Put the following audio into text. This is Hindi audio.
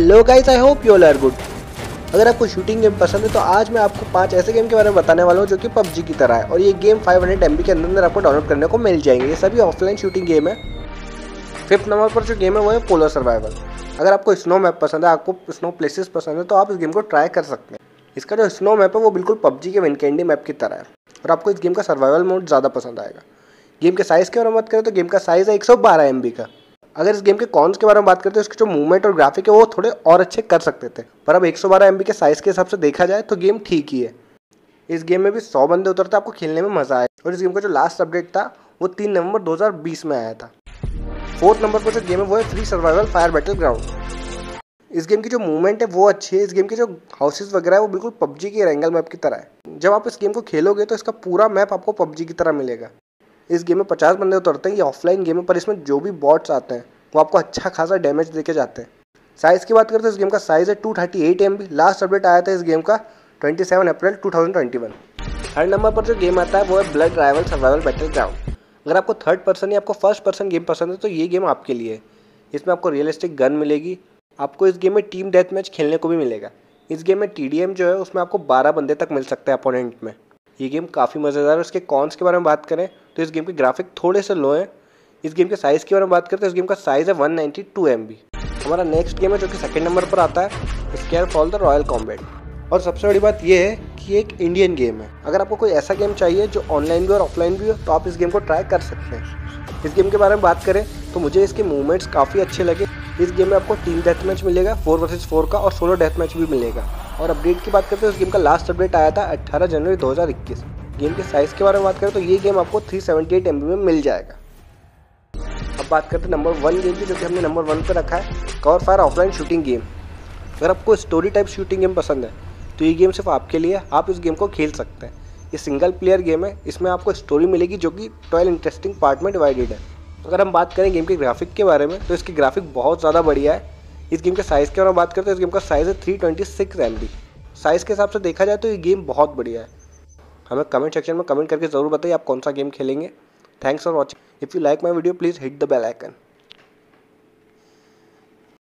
Hello guys, I hope you all are good. अगर आपको शूटिंग गेम पसंद है तो आज मैं आपको 5 ऐसे गेम के बारे में बताने वाला हूँ जो कि पबजी की तरह है और ये गेम 500 MB के अंदर आपको डाउनलोड करने को मिल जाएंगे। ये सभी ऑफलाइन शूटिंग गेम है। 5th नंबर पर जो गेम है वो है पोलो सर्वाइवल। अगर आपको स्नो मैप पसंद है, आपको स्नो प्लेसेस पसंद है तो आप इस गेम को ट्राई कर सकते हैं। इसका जो स्नो मैप है वो बिल्कुल पबजी के विनकैंडी मैप की तरह है और आपको इस गेम का सर्वाइवल मोड ज़्यादा पसंद आएगा। गेम के साइज़ के बारे में बात करें तो गेम का साइज़ है 112 MB का। अगर इस गेम के कॉन्स के बारे में बात करते हैं, इसके जो मूवमेंट और ग्राफिक है वो थोड़े और अच्छे कर सकते थे, पर अब 112 MB के साइज़ के हिसाब से देखा जाए तो गेम ठीक ही है। इस गेम में भी 100 बंदे उतरते, आपको खेलने में मज़ा आए। और इस गेम का जो लास्ट अपडेट था वो 3 नवंबर 2020 में आया था। 4th नंबर पर जो गेम है वो है free survival fire battle ground. इस गेम की जो मूवमेंट है वो अच्छी है। इस गेम के जो हाउसेज वगैरह है वो बिल्कुल पबजी के रेंगल मैप की तरह है। जब आप इस गेम को खेलोगे तो इसका पूरा मैप आपको पबजी की तरह मिलेगा। इस गेम में 50 बंदे उतरते हैं। ये ऑफलाइन गेम है, पर इसमें जो भी बॉट्स आते हैं वो आपको अच्छा खासा डैमेज देके जाते हैं। साइज़ की बात करते हैं, इस गेम का साइज़ है 238 MB। लास्ट अपडेट आया था इस गेम का 27 अप्रैल 2021। 3rd नंबर पर जो गेम आता है वो है blood rival survival battle ground. अगर आपको 3rd पर्सन या आपको 1st पर्सन गेम पसंद है तो ये गेम आपके लिए है। इसमें आपको रियलिस्टिक गन मिलेगी। आपको इस गेम में टीम डेथ मैच खेलने को भी मिलेगा। इस गेम में TDM जो है उसमें आपको 12 बंदे तक मिल सकते हैं अपोनेंट में। ये गेम काफ़ी मज़ेदार है। इसके कॉन्स के बारे में बात करें तो इस गेम के ग्राफिक थोड़े से लो हैं। इस गेम के साइज़ के बारे में बात करते हैं, इस गेम का साइज़ है 192 MB। हमारा नेक्स्ट गेम है जो कि 2nd नंबर पर आता है, स्केयरफॉल द रॉयल कॉम्बैट। और सबसे बड़ी बात यह है कि एक इंडियन गेम है। अगर आपको कोई ऐसा गेम चाहिए जो ऑनलाइन भी और ऑफलाइन भी हो तो आप इस गेम को ट्राई कर सकते हैं। इस गेम के बारे में बात करें तो मुझे इसके मूवमेंट्स काफ़ी अच्छे लगे। इस गेम में आपको टीम डेथ मैच मिलेगा 4 वर्सेस 4 का, और सोलो डेथ मैच भी मिलेगा। और अपडेट की बात करते हैं, इस गेम का लास्ट अपडेट आया था 18 जनवरी 2021। गेम के साइज़ के बारे में बात करें तो ये गेम आपको 378 MB में मिल जाएगा। अब बात करते हैं नंबर 1 गेम की, जो कि हमने नंबर 1 पर रखा है, cover fire offline shooting game. अगर आपको स्टोरी टाइप शूटिंग गेम पसंद है तो ये गेम सिर्फ आपके लिए। आप इस गेम को खेल सकते हैं। ये सिंगल प्लेयर गेम है। इसमें आपको स्टोरी मिलेगी जो कि 12 इंटरेस्टिंग पार्ट में डिवाइडेड है। अगर हम बात करें गेम के ग्राफिक के बारे में तो इसकी ग्राफिक बहुत ज़्यादा बढ़िया है। इस गेम के साइज़ के बारे में बात करते हैं, इस गेम का साइज़ है 326 MB। साइज़ के हिसाब से देखा जाए तो ये गेम बहुत बढ़िया है। हमें कमेंट सेक्शन में कमेंट करके ज़रूर बताइए आप कौन सा गेम खेलेंगे। Thanks for watching. If you like my video please hit the bell icon.